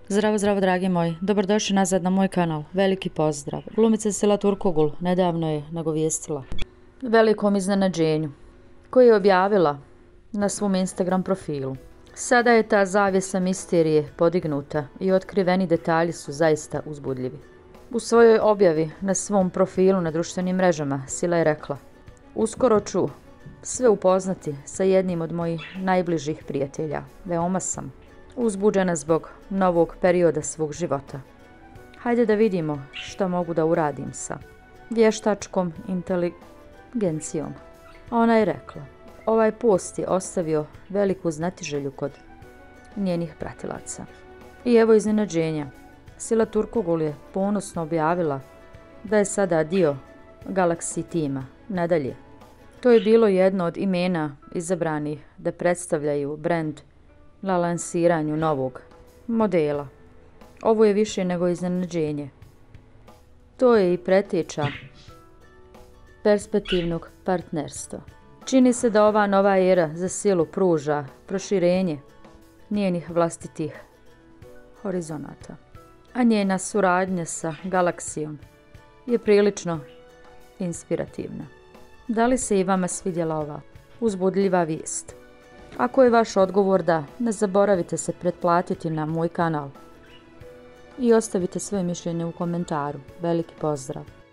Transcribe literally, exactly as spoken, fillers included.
Zdravo, zdravo, dragi moji. Dobrodošli nazad na moj kanal. Veliki pozdrav. Glumica Sila Turkogul nedavno je nagovijestila velikom iznenađenju koje je objavila na svom Instagram profilu. Sada je ta zavjesa misterije podignuta i otkriveni detalji su zaista uzbudljivi. U svojoj objavi na svom profilu na društvenim mrežama Sila je rekla: uskoro ću sve upoznati sa jednim od mojih najbližih prijatelja. Veoma sam uzbuđena zbog novog perioda svog života. Hajde da vidimo što mogu da uradim sa vještačkom inteligencijom. Ona je rekla. Ovaj post je ostavio veliku znatiželju kod njenih pratilaca. I evo iznenađenja. Sila Turkogul je ponosno objavila da je sada dio Galaxy tima. Nadalje, to je bilo jedno od imena izabranih da predstavljaju brand na lansiranju novog modela. Ovo je više nego iznenađenje. To je i preteča perspektivnog partnerstva. Čini se da ova nova era za Silu pruža proširenje njenih vlastitih horizonata. A njena suradnja sa Galaksijom je prilično inspirativna. Da li se i vama svidjela ova uzbudljiva vijest? Ako je vaš odgovor da, ne zaboravite se pretplatiti na moj kanal i ostavite svoje mišljenje u komentaru. Veliki pozdrav!